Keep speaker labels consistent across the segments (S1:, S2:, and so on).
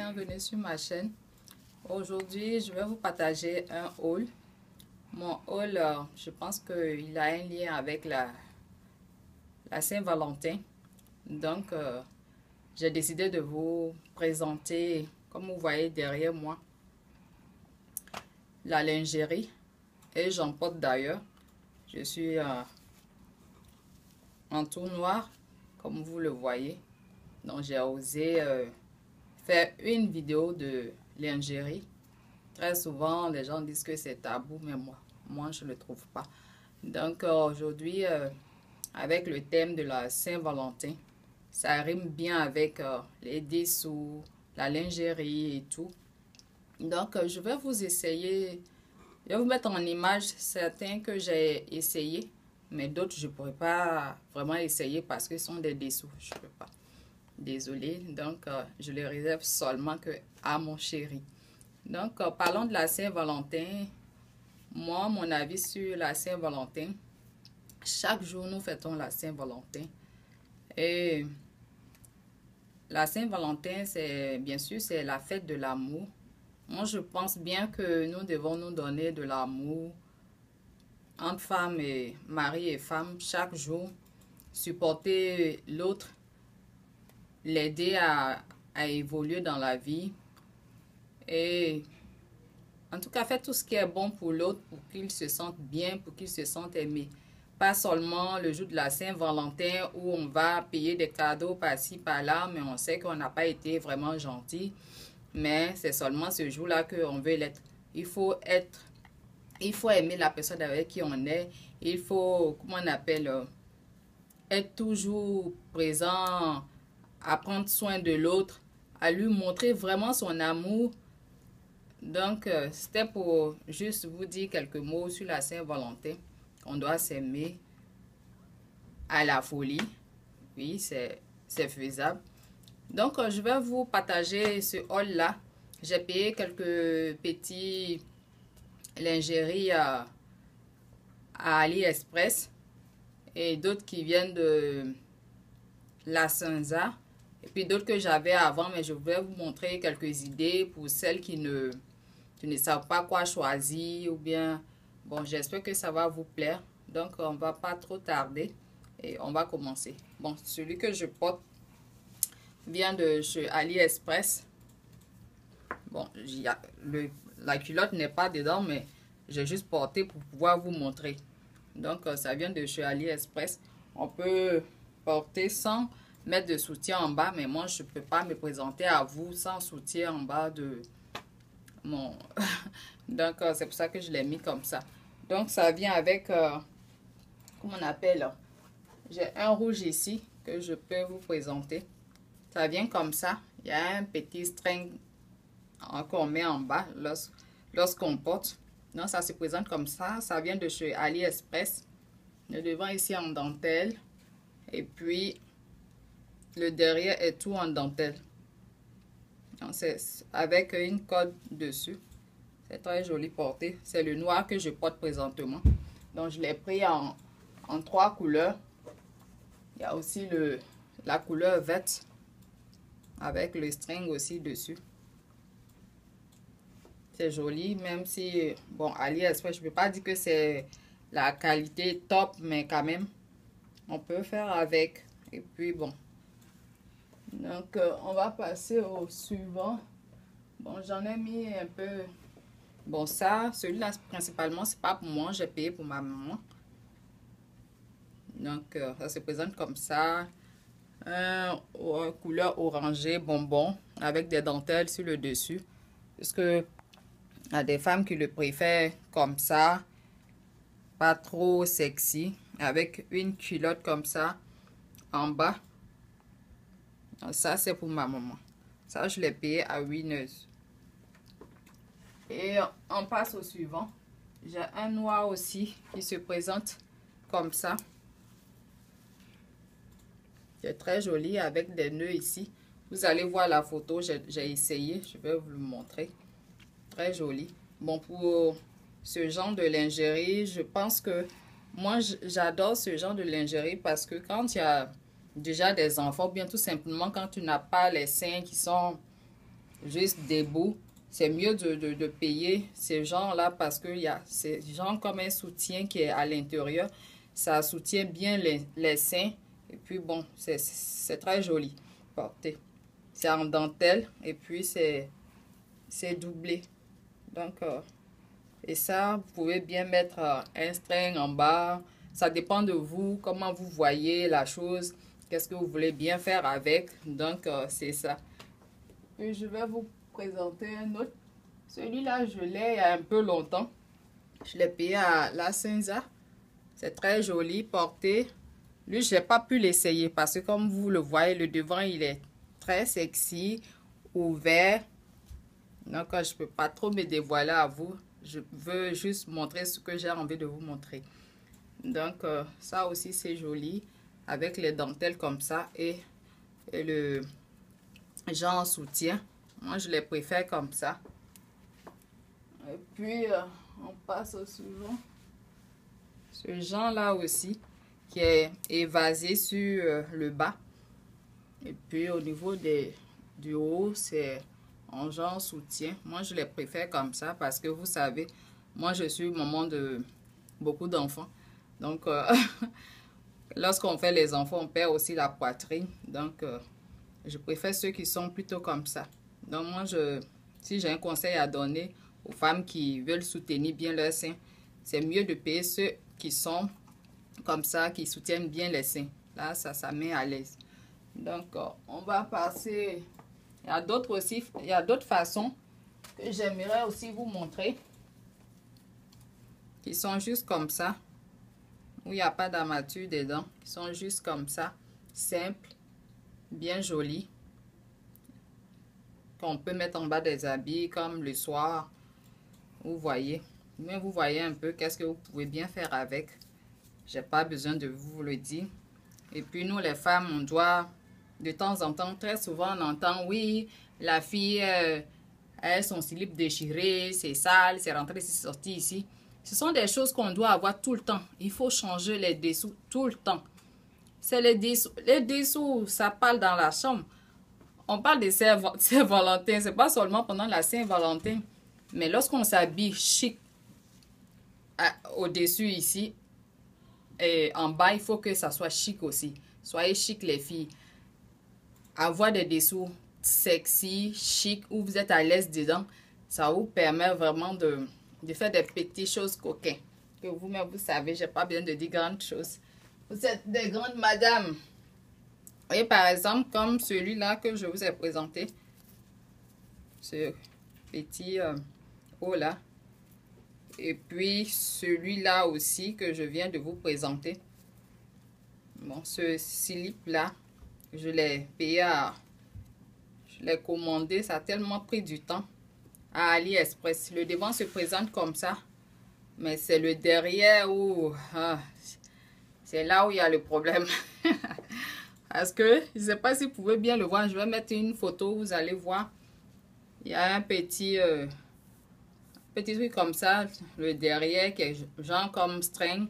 S1: bienvenue sur ma chaîne. Aujourd'hui, je vais vous partager un haul. Mon haul, je pense qu'il a un lien avec la Saint-Valentin. Donc, j'ai décidé de vous présenter, comme vous voyez derrière moi, la lingerie. Et j'en porte d'ailleurs. Je suis en tout noir, comme vous le voyez. Donc, j'ai osé faire une vidéo de lingerie. Très souvent, les gens disent que c'est tabou, mais moi je ne le trouve pas. Donc, aujourd'hui, avec le thème de la Saint-Valentin, ça rime bien avec les dessous, la lingerie et tout. Donc, je vais vous essayer, je vais vous mettre en image certains que j'ai essayés, mais d'autres, je ne pourrais pas vraiment essayer parce que ce sont des dessous. Je ne peux pas. Désolée, donc je les réserve seulement que à mon chéri. Donc, parlons de la Saint-Valentin. Moi, mon avis sur la Saint-Valentin, chaque jour nous fêtons la Saint-Valentin. Et la Saint-Valentin, c'est bien sûr, c'est la fête de l'amour. Moi, je pense bien que nous devons nous donner de l'amour entre femmes et mari et femme chaque jour, supporter l'autre, l'aider à évoluer dans la vie et en tout cas faire tout ce qui est bon pour l'autre pour qu'il se sente bien, pour qu'il se sente aimé. Pas seulement le jour de la Saint-Valentin où on va payer des cadeaux par-ci, par-là, mais on sait qu'on n'a pas été vraiment gentil. Mais c'est seulement ce jour-là qu'on veut l'être. Il faut aimer la personne avec qui on est. Il faut, comment on appelle, être toujours présent, à prendre soin de l'autre, à lui montrer vraiment son amour. Donc, c'était pour juste vous dire quelques mots sur la Saint-Valentin. On doit s'aimer à la folie. Oui, c'est faisable. Donc, je vais vous partager ce haul-là. J'ai payé quelques petits lingeries à AliExpress et d'autres qui viennent de la Sansa. Et puis d'autres que j'avais avant, mais je vais vous montrer quelques idées pour celles qui ne savent pas quoi choisir ou bien, bon, j'espère que ça va vous plaire. Donc, on va pas trop tarder et on va commencer. Bon, celui que je porte vient de chez AliExpress. Bon, la culotte n'est pas dedans, mais j'ai juste porté pour pouvoir vous montrer. Donc, ça vient de chez AliExpress. On peut porter sans mettre de soutien en bas, mais moi je peux pas me présenter à vous sans soutien en bas de mon donc c'est pour ça que je l'ai mis comme ça. Donc ça vient avec comment on appelle, j'ai un rouge ici que je peux vous présenter. Ça vient comme ça. Il y a un petit string qu'on met en bas lorsqu'on porte. Donc ça se présente comme ça. Ça vient de chez AliExpress. Le devant ici en dentelle et puis le derrière est tout en dentelle. C'est avec une corde dessus. C'est très joli porté. C'est le noir que je porte présentement. Donc je l'ai pris en 3 couleurs. Il y a aussi la couleur verte avec le string aussi dessus. C'est joli, même si, bon, AliExpress, je ne peux pas dire que c'est la qualité top, mais quand même, on peut faire avec. Et puis, bon. Donc, on va passer au suivant. Bon, j'en ai mis un peu. Bon, ça, celui-là, principalement, c'est pas pour moi. J'ai payé pour ma maman. Donc, ça se présente comme ça. Couleur orangée, bonbon, avec des dentelles sur le dessus. Parce que il y a des femmes qui le préfèrent comme ça. Pas trop sexy. Avec une culotte comme ça en bas. Ça, c'est pour ma maman. Ça, je l'ai payé à 8 €. Et on passe au suivant. J'ai un noir aussi qui se présente comme ça. C'est très joli avec des nœuds ici. Vous allez voir la photo. J'ai essayé. Je vais vous le montrer. Très joli. Bon, pour ce genre de lingerie, je pense que moi, j'adore ce genre de lingerie parce que quand il y a déjà des enfants, bien tout simplement quand tu n'as pas les seins qui sont juste debout. C'est mieux de payer ces gens-là parce qu'il y a ces gens comme un soutien qui est à l'intérieur. Ça soutient bien les seins. Et puis bon, c'est très joli porté. C'est en dentelle et puis c'est doublé. Donc, et ça, vous pouvez bien mettre un string en bas. Ça dépend de vous, comment vous voyez la chose. Qu'est-ce que vous voulez bien faire avec. Donc, c'est ça. Et je vais vous présenter un autre. Celui-là, je l'ai il y a un peu longtemps. Je l'ai payé à la Cinza. C'est très joli porté. Lui, je n'ai pas pu l'essayer parce que comme vous le voyez, le devant, il est très sexy, ouvert. Donc, je ne peux pas trop me dévoiler à vous. Je veux juste montrer ce que j'ai envie de vous montrer. Donc, ça aussi, c'est joli. Avec les dentelles comme ça et le genre soutien. Moi, je les préfère comme ça. Et puis, on passe au suivant. Ce genre-là aussi, qui est évasé sur le bas. Et puis, au niveau du haut, c'est en genre soutien. Moi, je les préfère comme ça parce que vous savez, moi, je suis maman de beaucoup d'enfants. Donc, lorsqu'on fait les enfants, on perd aussi la poitrine. Donc, je préfère ceux qui sont plutôt comme ça. Donc, moi, si j'ai un conseil à donner aux femmes qui veulent soutenir bien leurs seins, c'est mieux de payer ceux qui sont comme ça, qui soutiennent bien les seins. Là, ça met à l'aise. Donc, on va passer. Il y a d'autres aussi, il y a d'autres façons que j'aimerais aussi vous montrer. Qui sont juste comme ça. Où il n'y a pas d'armature dedans. Qui sont juste comme ça. Simple. Bien joli. Qu'on peut mettre en bas des habits comme le soir. Vous voyez. Mais vous voyez un peu qu'est-ce que vous pouvez bien faire avec. J'ai pas besoin de vous le dire. Et puis nous les femmes, on doit de temps en temps, très souvent on entend oui, la fille, elle son slip déchiré, c'est sale, c'est rentré, c'est sorti ici. Ce sont des choses qu'on doit avoir tout le temps. Il faut changer les dessous tout le temps. C'est les dessous. Les dessous, ça parle dans la chambre. On parle de Saint-Valentin, c'est pas seulement pendant la Saint-Valentin. Mais lorsqu'on s'habille chic au-dessus ici, et en bas, il faut que ça soit chic aussi. Soyez chic les filles. Avoir des dessous sexy, chic, où vous êtes à l'aise dedans, ça vous permet vraiment de faire des petites choses coquins. Que vous-même, vous savez, j'ai pas besoin de dire grandes choses. Vous êtes des grandes madames. Et par exemple, comme celui-là que je vous ai présenté. Ce petit haut là. Et puis celui-là aussi que je viens de vous présenter. Bon, ce slip-là, je l'ai payé je l'ai commandé, ça a tellement pris du temps à AliExpress. Le devant se présente comme ça, mais c'est le derrière où... c'est là où il y a le problème. Parce que, je ne sais pas si vous pouvez bien le voir, je vais mettre une photo, vous allez voir. Il y a un petit truc comme ça, le derrière, qui est genre comme string.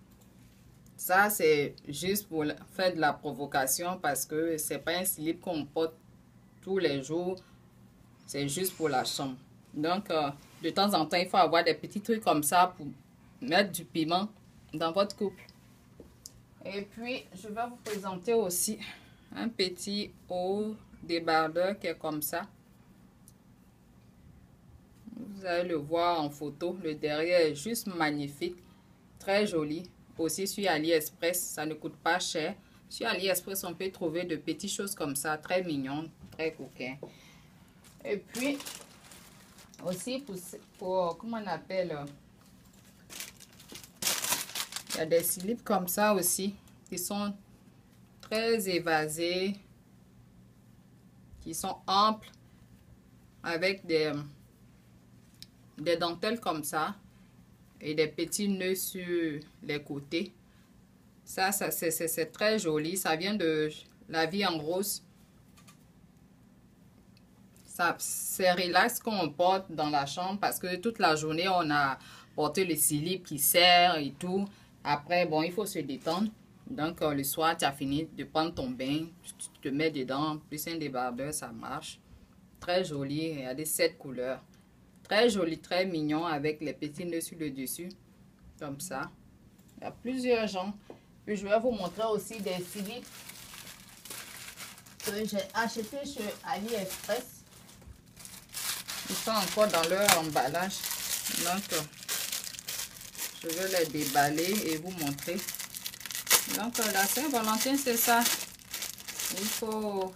S1: Ça, c'est juste pour faire de la provocation parce que c'est pas un slip qu'on porte tous les jours. C'est juste pour la chambre. Donc, de temps en temps, il faut avoir des petits trucs comme ça pour mettre du piment dans votre couple. Et puis, je vais vous présenter aussi un petit haut débardeur qui est comme ça. Vous allez le voir en photo. Le derrière est juste magnifique. Très joli. Aussi sur AliExpress, ça ne coûte pas cher. Sur AliExpress, on peut trouver de petites choses comme ça. Très mignonnes, très coquins. Et puis, aussi pour comment on appelle... Il y a des slips comme ça aussi. Qui sont très évasés. Qui sont amples. Avec des dentelles comme ça. Et des petits nœuds sur les côtés. Ça c'est très joli. Ça vient de La Vie en Rose. C'est relax qu'on porte dans la chambre parce que toute la journée, on a porté le slip qui serre et tout. Après, bon, il faut se détendre. Donc, le soir, tu as fini de prendre ton bain. Tu te mets dedans. Plus un débardeur, ça marche. très joli. Regardez cette couleur. Très joli, très mignon avec les petits nœuds sur le dessus. Comme ça. Il y a plusieurs genres. Puis je vais vous montrer aussi des slips que j'ai acheté chez AliExpress. Ils sont encore dans leur emballage. Donc, je vais les déballer et vous montrer. Donc, la Saint-Valentin, c'est ça. Il faut...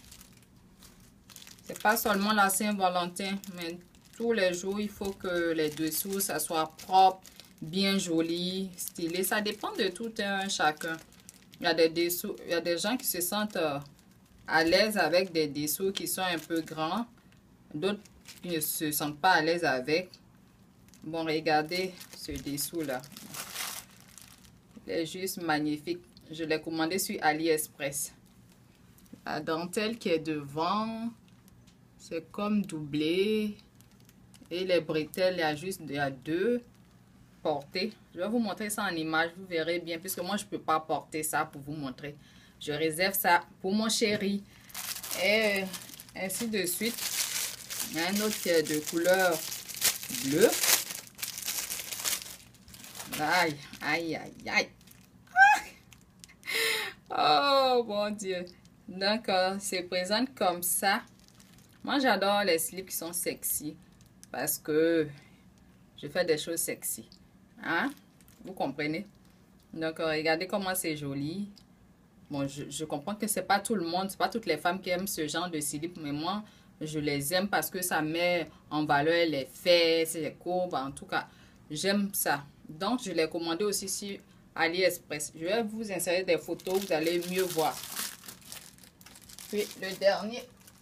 S1: C'est pas seulement la Saint-Valentin, mais tous les jours, il faut que les dessous, ça soit propre, bien joli, stylé. Ça dépend de tout un chacun. Il y a des dessous, il y a des gens qui se sentent à l'aise avec des dessous qui sont un peu grands. D'autres qui ne se sentent pas à l'aise avec. Bon, regardez ce dessous-là. Il est juste magnifique. Je l'ai commandé sur AliExpress. La dentelle qui est devant, c'est comme doublé. Et les bretelles, il y a deux portées. Je vais vous montrer ça en image, vous verrez bien, puisque moi, je ne peux pas porter ça pour vous montrer. Je réserve ça pour mon chéri. Et ainsi de suite. Il y a un autre qui est de couleur bleue. Aïe, aïe, aïe, aïe. Oh, mon Dieu. Donc, c'est présente comme ça. Moi, j'adore les slips qui sont sexy. Parce que je fais des choses sexy. Hein? Vous comprenez? Donc, regardez comment c'est joli. Bon, je comprends que c'est pas tout le monde, c'est pas toutes les femmes qui aiment ce genre de slip. Mais moi, je les aime parce que ça met en valeur les fesses, les courbes. En tout cas, j'aime ça. Donc, je l'ai commandé aussi sur AliExpress. Je vais vous insérer des photos, vous allez mieux voir. Puis, le dernier.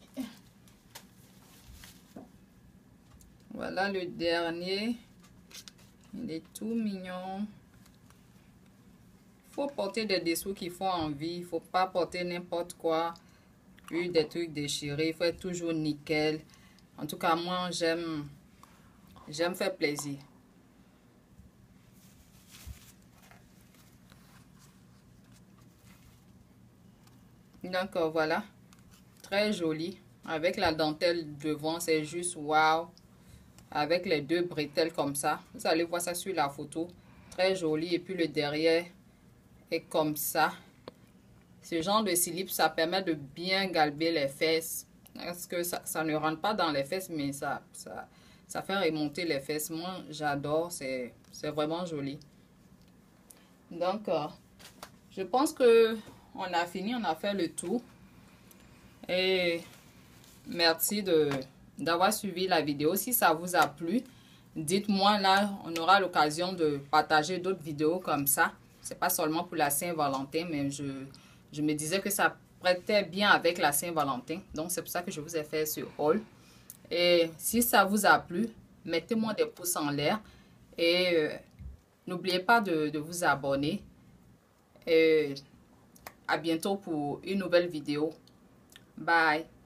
S1: Voilà le dernier. Il est tout mignon. Il faut porter des dessous qui font envie. Il ne faut pas porter n'importe quoi. Puis des trucs déchirés. Il faut être toujours nickel. En tout cas, moi, j'aime faire plaisir. Donc, voilà. Très joli. Avec la dentelle devant, c'est juste waouh. Avec les deux bretelles comme ça. Vous allez voir ça sur la photo. Très joli. Et puis le derrière est comme ça. Ce genre de slip, ça permet de bien galber les fesses. Parce que ça ne rentre pas dans les fesses, mais ça fait remonter les fesses. Moi, j'adore. C'est vraiment joli. Donc, je pense que on a fini. On a fait le tour. Et merci d'avoir suivi la vidéo. Si ça vous a plu, dites-moi, là, on aura l'occasion de partager d'autres vidéos comme ça. C'est pas seulement pour la Saint-Valentin, mais je me disais que ça prêtait bien avec la Saint-Valentin. Donc, c'est pour ça que je vous ai fait ce haul. Et si ça vous a plu, mettez-moi des pouces en l'air. Et n'oubliez pas de vous abonner. Et à bientôt pour une nouvelle vidéo. Bye!